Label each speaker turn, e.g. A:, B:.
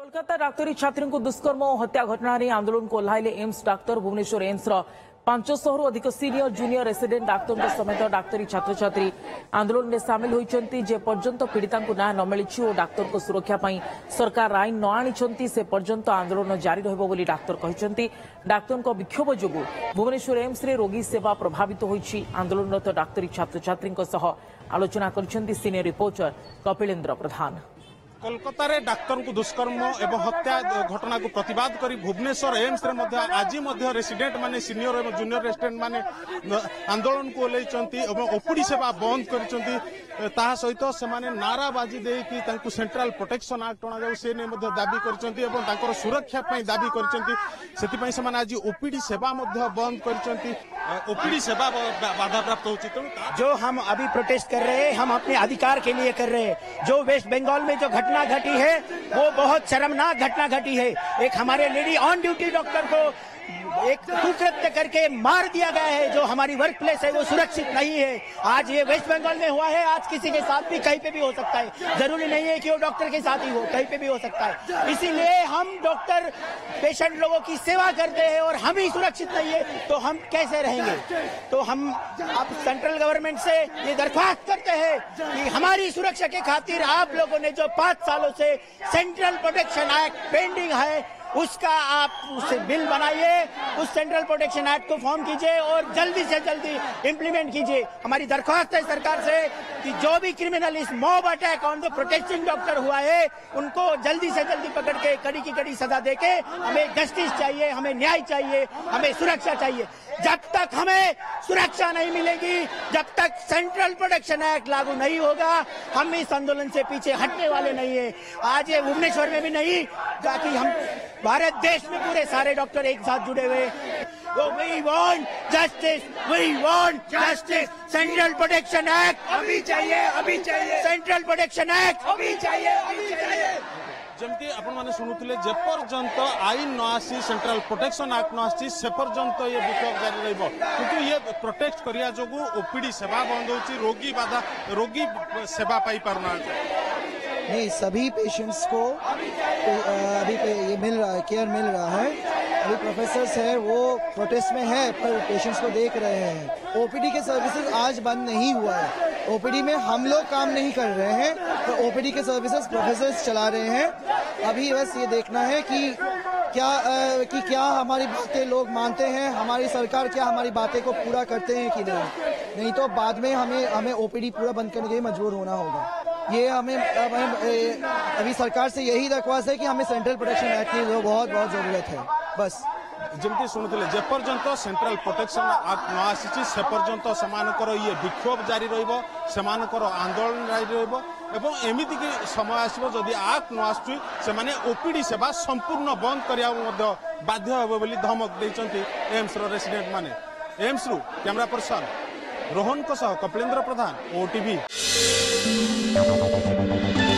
A: कोलकाता डाक्तरी छात्री को दुष्कर्म और हत्या घटना आंदोलन को ओह्लाइले एम्स डाक्तर भुवनेश्वर एम्स 500 अधिक सीनियर जूनियर रेसिडेंट डाक्तर समेत डाक्तरी छात्र छात्री आंदोलन में सामिल होती जे पर्यंत पीड़िता न्याय न मिली और डाक्तर को सुरक्षा पर सरकार आईन न आनी से पर्यंत आंदोलन जारी रही डाक्तर कहते। डाक्तर विक्षोभ जो भुवनेश्वर एम्स रे रोगी सेवा प्रभावित होती आंदोलनरत डाक्तरी छात्र छात्री आलोचना कर सीनियर रिपोर्टर कपिलेन्द्र प्रधान।
B: कोलकाता रे डाक्तर को दुष्कर्म एवं हत्या घटना को प्रतिवाद करी भुवनेश्वर एम्स रे आज रेसिडेंट माने सीनियर एवं जूनियर रेसिडेंट माने आंदोलन को ओह्लैचंती एवं ओपीडी सेवा बंद करिसंती ताहा सहित से नाराबाजी देकी तांकु सेंट्रल प्रोटेक्शन एक्ट अणा जाऊ से दाबी करिसंती एवं तांकर सुरक्षा पई दाबी करिसंती सेति पई से आज ओपीडी सेवा बंद करिसंती ओपीडी सेवा बाधा प्राप्त होची।
C: जो हम अभी प्रोटेस्ट कर रहे हैं हम अपने अधिकार के लिए कर रहे हैं। जो वेस्ट बंगाल में जो घटना घटी है वो बहुत शर्मनाक घटना घटी है। एक हमारे लेडी ऑन ड्यूटी डॉक्टर को एक कुकृत्य करके मार दिया गया है। जो हमारी वर्क प्लेस है वो सुरक्षित नहीं है। आज ये वेस्ट बंगाल में हुआ है, आज किसी के साथ भी कहीं पे भी हो सकता है। जरूरी नहीं है कि वो डॉक्टर के साथ ही हो, कहीं पे भी हो सकता है। इसीलिए हम डॉक्टर पेशेंट लोगों की सेवा करते हैं और हम ही सुरक्षित नहीं है तो हम कैसे रहेंगे। तो हम अब सेंट्रल गवर्नमेंट से ये दरख्वास्त करते हैं कि हमारी सुरक्षा के खातिर आप लोगों ने जो 5 सालों से सेंट्रल प्रोटेक्शन एक्ट पेंडिंग है उसका आप उसे बिल बनाइए, उस सेंट्रल प्रोटेक्शन एक्ट को फॉर्म कीजिए और जल्दी से जल्दी इम्प्लीमेंट कीजिए। हमारी दरख्वास्त है सरकार से कि जो भी क्रिमिनल इस mob attack on the protecting doctor हुआ है उनको जल्दी से जल्दी पकड़ के कड़ी की कड़ी सजा देके हमें जस्टिस चाहिए, हमें न्याय चाहिए, हमें सुरक्षा चाहिए। जब तक हमें सुरक्षा नहीं मिलेगी, जब तक सेंट्रल प्रोटेक्शन एक्ट लागू नहीं होगा, हम इस आंदोलन से पीछे हटने वाले नहीं है। आज ये भुवनेश्वर में भी नहीं, ताकि हम भारत देश में पूरे सारे डॉक्टर एक साथ जुड़े हुए। We want justice, we want justice. Central protection act अभी चाहिए, अभी चाहिए। सेंट्रल प्रोटेक्शन एक्ट अभी चाहिए, अभी चाहिए।
B: जमती आपण माने सुनुतले जे पर्यंत आईन न आसी सेंट्रल प्रोटेक्शन एक्ट न आसी से पर्यंत ये विक्षोभ जारी रहइबो। किंतु ये प्रोटेक्ट करिया जोगु ओपीडी सेवा बंद होची, रोगी सेवा पाई पारना
D: नहीं। सभी पेशेंट्स को अभी ये मिल रहा है, केयर मिल रहा है। अभी प्रोफेसर्स है वो प्रोटेस्ट में है पर पेशेंट्स को देख रहे हैं। ओपीडी के सर्विसेज आज बंद नहीं हुआ है। ओपीडी में हम लोग काम नहीं कर रहे हैं तो ओपीडी के सर्विसेज प्रोफेसर्स चला रहे हैं। अभी बस ये देखना है कि क्या हमारी बातें लोग मानते हैं, हमारी सरकार क्या हमारी बातें को पूरा करते हैं कि नहीं तो बाद में हमें ओपीडी पूरा बंद करने के लिए मजबूर होना होगा। ये हमें अभी सरकार से यही दरख्वास्त है कि हमें सेंट्रल प्रोटेक्शन एक्ट की बहुत जरूरत है। बस
B: जमती शुणुले जे पर्यंत सेंट्रल प्रोटेक्शन एक्ट न आसी से पर्यंत समानकर ये विक्षोभ जारी रहिबो, समानकर आंदोलन जारी रहिबो एवं एमिति की समय आसीबो जदि एक्ट न आसुची से माने ओपीडी सेवा संपूर्ण बंद करिया मध्य बाध्य हेबो बोली धमक दैचंती एम्स रो रेसिडेंट माने। एम्स रु कैमरा पर्सन रोहन को सह कपिलेन्द्र प्रधान, ओटीवी।